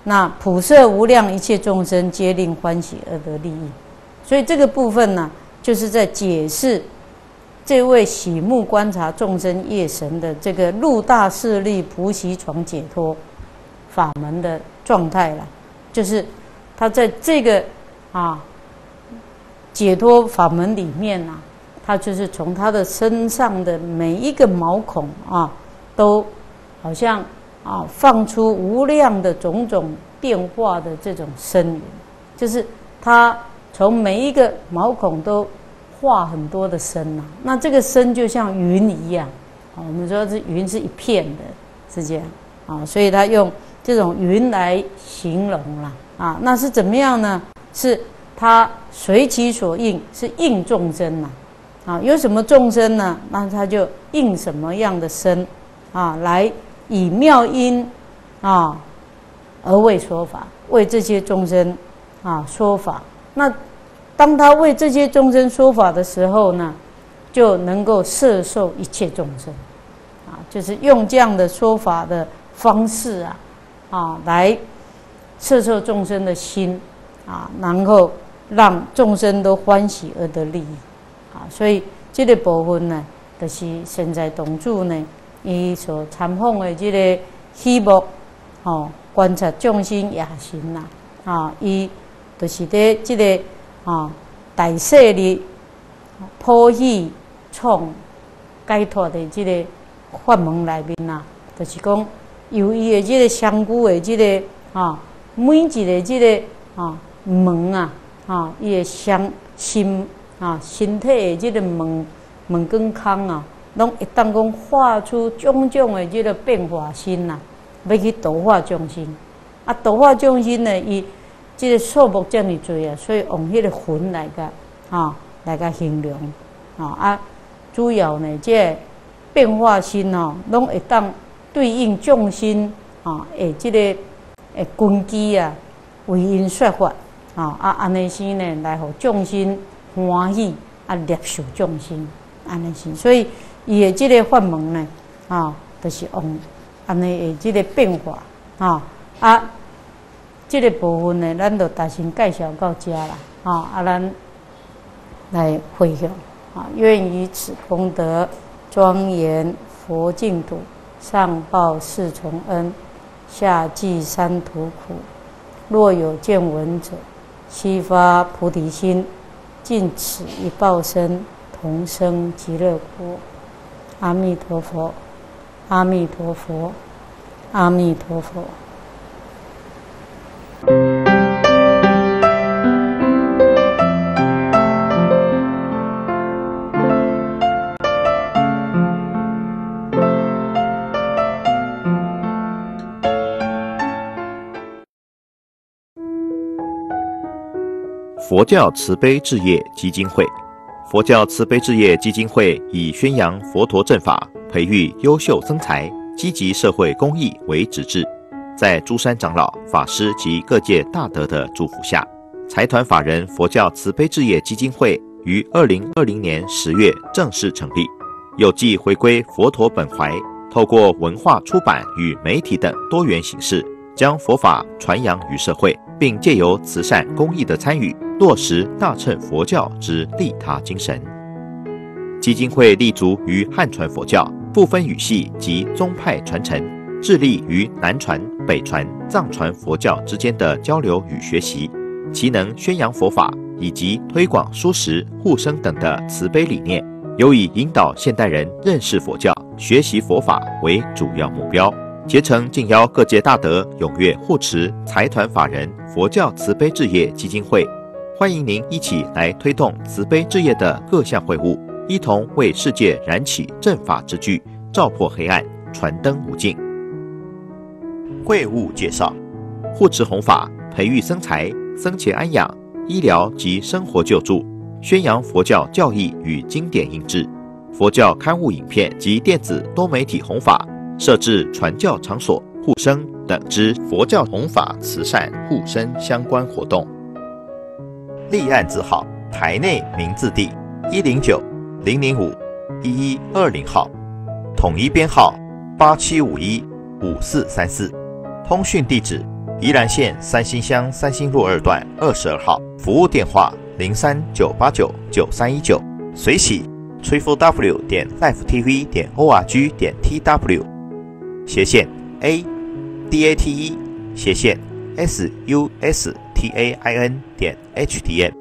那普摄无量一切众生，皆令欢喜而得利益。所以这个部分呢，就是在解释这位喜目观察众生业神的这个入大势力菩提床解脱法门的状态了，就是他在这个啊解脱法门里面啊，他就是从他的身上的每一个毛孔啊，都好像啊放出无量的种种变化的这种声音，就是他从每一个毛孔都画很多的声啊，那这个声就像云一样，啊，我们说是云是一片的，是这样啊，所以他用这种云来形容啦，啊，那是怎么样呢？是他随其所应，是应众生呐，啊，有什么众生呢？那他就应什么样的声啊，来以妙音啊而为说法，为这些众生啊说法。那当他为这些众生说法的时候呢，就能够摄受一切众生，啊，就是用这样的说法的方式啊，啊，来摄受众生的心，啊，然后让众生都欢喜而得利益，啊，所以这个部分呢，就是现在董主呢，伊所参访的这个希望，哦，观察众生业行呐，啊，伊就是在这个。啊，大势力普喜创解脱的这个法门内面呐，就是讲由伊的这个香菇的这个啊，每一个这个啊门啊，啊，伊的香心啊，身体的这个门门跟腔啊，拢会当讲画出种种的这个变化心呐，要去度化众生。啊，度化众生呢，伊这个数目这么多啊，所以用迄个魂来个啊，来个形容啊啊，主要呢，这个变化心哦，拢会当对应众生啊，诶，这个诶根基啊，为因说法啊啊，安尼先呢，来互众生欢喜啊，接受众生安尼先，所以伊的这个法门呢，啊，就是用安尼的这个变化啊啊。这个部分呢，咱就大先介绍到这啦，啊，啊，咱来回向啊，愿以此功德庄严佛净土，上报四重恩，下济三途苦。若有见闻者，悉发菩提心，尽此一报身，同生极乐国。阿弥陀佛，阿弥陀佛，阿弥陀佛。 佛教慈悲置业基金会，佛教慈悲置业基金会以宣扬佛陀正法、培育优秀僧才、积极社会公益为旨志，在诸山长老、法师及各界大德的祝福下，财团法人佛教慈悲置业基金会于二零二零年十月正式成立，有继回归佛陀本怀，透过文化出版与媒体等多元形式，将佛法传扬于社会，并借由慈善公益的参与，落实大乘佛教之利他精神。基金会立足于汉传佛教，不分语系及宗派传承，致力于南传、北传、藏传佛教之间的交流与学习，其能宣扬佛法以及推广蔬食、护生等的慈悲理念，有以引导现代人认识佛教、学习佛法为主要目标。竭诚敬邀各界大德踊跃护持财团法人佛教慈悲置业基金会，欢迎您一起来推动慈悲置业的各项会务，一同为世界燃起正法之炬，照破黑暗，传灯无尽。会务介绍：护持弘法，培育僧才、僧伽安养、医疗及生活救助，宣扬佛教教义与经典印制，佛教刊物、影片及电子多媒体弘法，设置传教场所、护生等之佛教弘法慈善护生相关活动。立案字号：台内名字地一零九零零五一一二零号，统一编号八七五一五四三四，通讯地址宜兰县三星乡三星路二段二十二号，服务电话零三九八九九三一九，随喜 triple w 点 life t v 点 org 点 tw 斜线 a d a t e 斜线 s u s t a i n 点 h d m。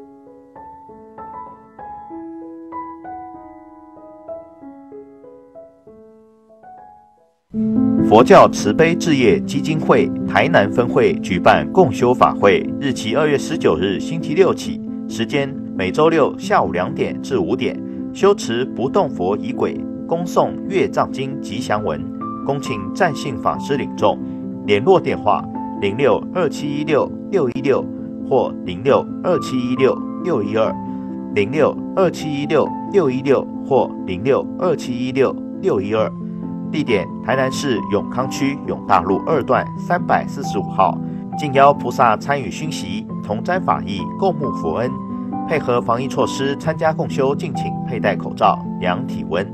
佛教慈悲置业基金会台南分会举办共修法会，日期二月十九日星期六起，时间每周六下午两点至五点，修持不动佛仪轨，恭诵月藏经吉祥文，恭请占信法师领众。联络电话零六二七一六六一六或零六二七一六六一二，零六二七一六六一六或零六二七一六六一二。地点台南市永康区永大路二段三百四十五号，敬邀菩萨参与熏习，同沾法益，共沐佛恩。配合防疫措施参加共修，敬请佩戴口罩、量体温。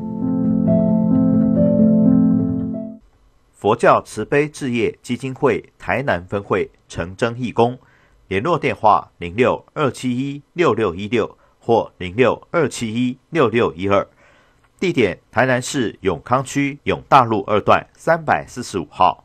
佛教慈悲置业基金会台南分会诚征义工，联络电话零六二七一六六一六或零六二七一六六一二。地点台南市永康区永大路二段三百四十五号。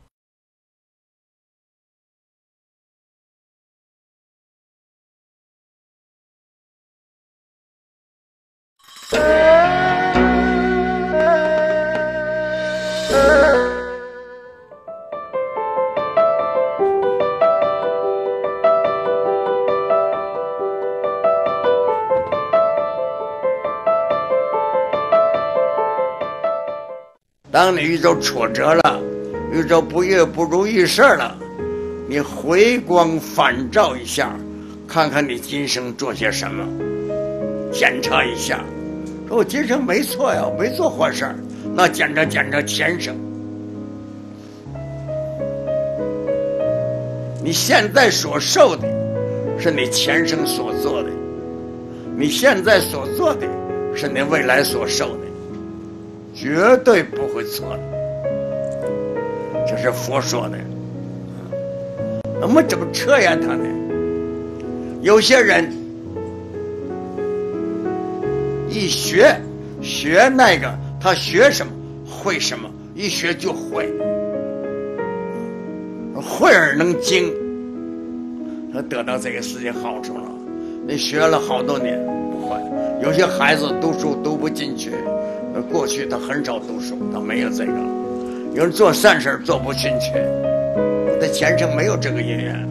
当你遇到挫折了，遇到不悦不如意事了，你回光返照一下，看看你今生做些什么，检查一下，说我今生没错呀，没做坏事，那检查检查前生。你现在所受的是你前生所做的，你现在所做的是你未来所受的，绝对不会错的，这是佛说的。我们怎么测验他呢？有些人一学学那个，他学什么会什么，一学就会，会而能精，他得到这个世界好处了。你学了好多年不会，有些孩子读书读不进去，过去他很少读书，他没有这个。有人做善事做不进去，他前生没有这个因缘。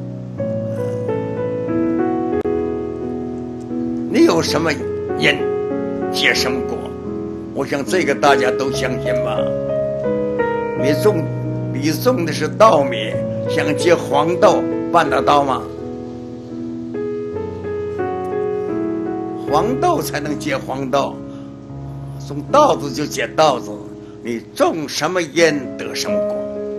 你有什么因结什么果？我想这个大家都相信吧。你种你种的是稻米，想结黄豆办得到吗？黄豆才能结黄豆，种稻子就结稻子，你种什么因得什么果。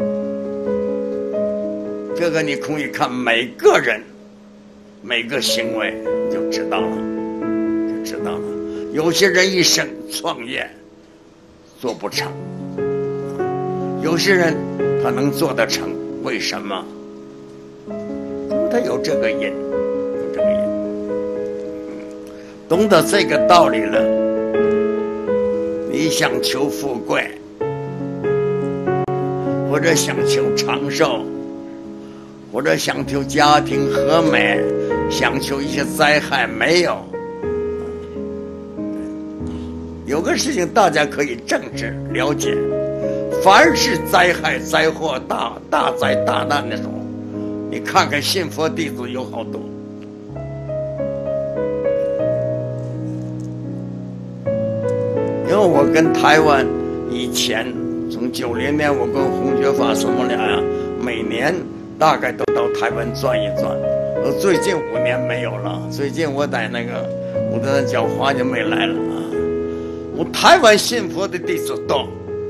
这个你可以看每个人每个行为你就知道了，就知道了。有些人一生创业做不成，有些人他能做得成，为什么？他有这个因，有这个因。懂得这个道理了，你想求富贵，或者想求长寿，或者想求家庭和美，想求一些灾害没有。有个事情大家可以正视了解，凡是灾害灾祸大大灾大难那种，你看看信佛弟子有好多。因为我跟台湾以前从九零年我跟弘觉法师我们俩呀，每年大概都到台湾转一转。呃，最近五年没有了，最近我在那个我在讲话就没来了啊。我台湾信佛的弟子多，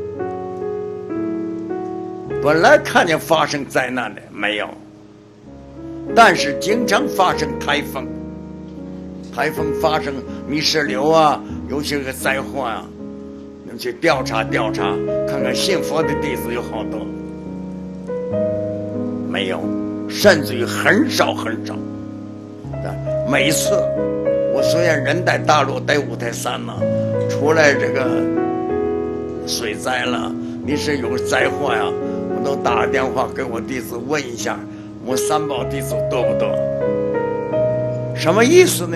本来看见发生灾难的没有，但是经常发生台风，台风发生泥石流啊，有些个灾祸啊，你去调查调查，看看信佛的弟子有好多。 没有，甚至于很少很少。每次我虽然人在大陆在五台山了，出来这个水灾了，你是有灾祸呀，我都打电话给我弟子问一下，我三宝弟子多不多？什么意思呢？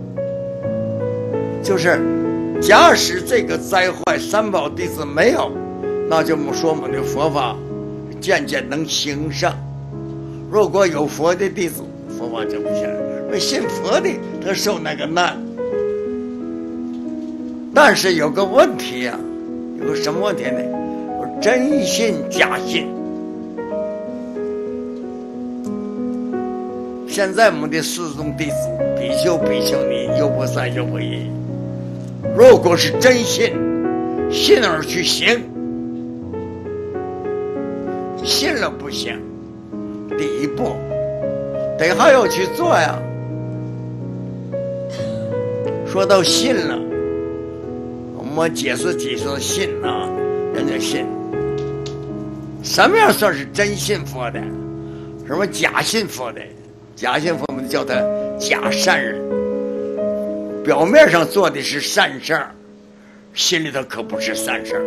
就是假使这个灾害三宝弟子没有，那就说我们的佛法渐渐能兴盛。如果有佛的弟子，佛法就不行。信佛的他受那个难，但是有个问题呀、啊，有个什么问题呢？真信假信。现在我们的四众弟子，比丘、比丘尼、优婆塞、优婆夷，如果是真信，信而去行，信了不行，第一步得还要去做呀。说到信了，我们解释解释信啊，人家信，什么样算是真信佛的？什么假信佛的？假信佛我们叫他假善人，表面上做的是善事儿，心里头可不是善事儿。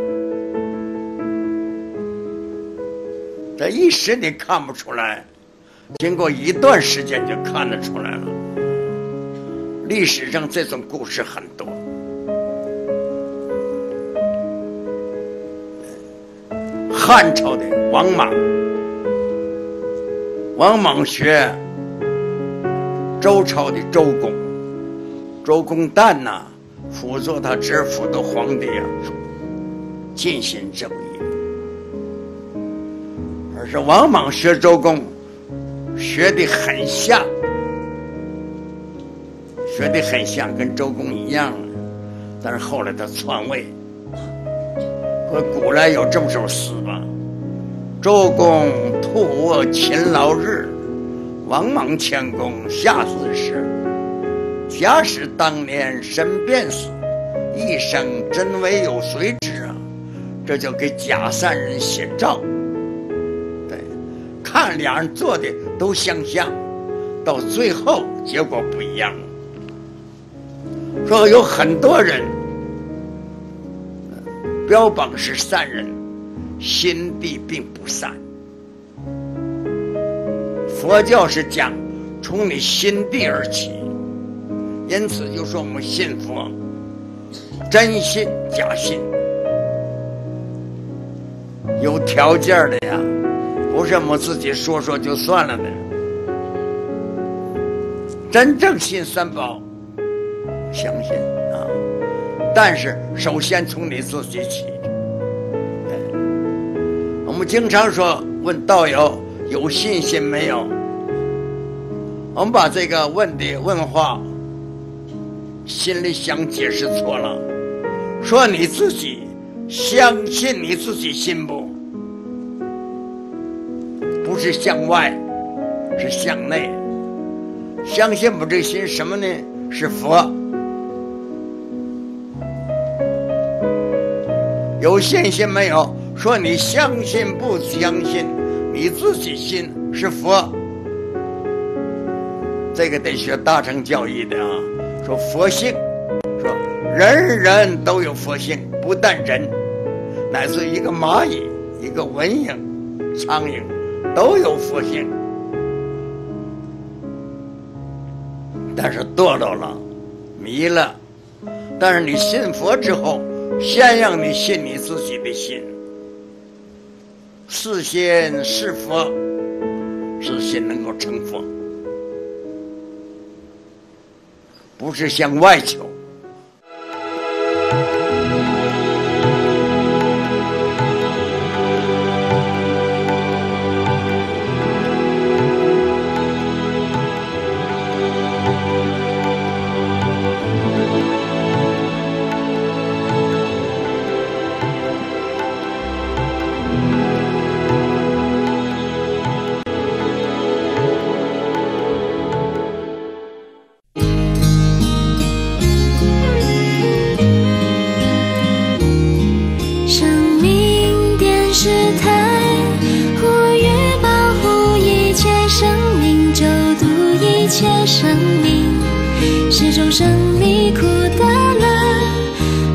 这一时你看不出来，经过一段时间就看得出来了。历史上这种故事很多。汉朝的王莽，王莽学周朝的周公，周公旦呐，辅助他直辅的皇帝啊，尽心正义。而是王莽学周公，学得很像。学得很像，跟周公一样，但是后来他篡位。说古来有这么首诗吧：周公吐卧勤劳日，王莽谦恭下自时。假使当年身便死，一生真为有谁知啊？这就给假善人写照。对，看两人做的都相像，到最后结果不一样。说有很多人标榜是善人，心地并不善。佛教是讲从你心地而起，因此就说我们信佛，真信假信，有条件的呀，不是我们自己说说就算了的。真正信三宝，相信啊，但是首先从你自己起。我们经常说问道友有信心没有，我们把这个问的问话心里想解释错了，说你自己相信你自己信不？不是向外，是向内。相信不？这心什么呢？是佛。有信心没有？说你相信不相信？你自己信是佛。这个得学大乘教义的啊。说佛性，说人人都有佛性，不但人，乃至一个蚂蚁、一个蚊蝇、苍蝇都有佛性。但是堕落了，迷了。但是你信佛之后，先让你信你自己的心。是心是佛，是心能够成佛，不是向外求。 一种生命。